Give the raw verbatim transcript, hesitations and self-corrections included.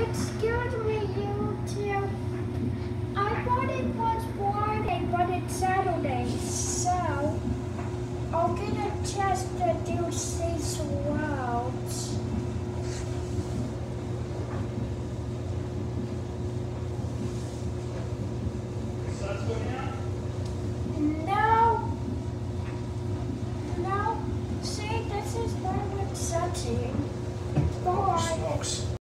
Excuse me, you two. I thought it was Friday, but it's Saturday.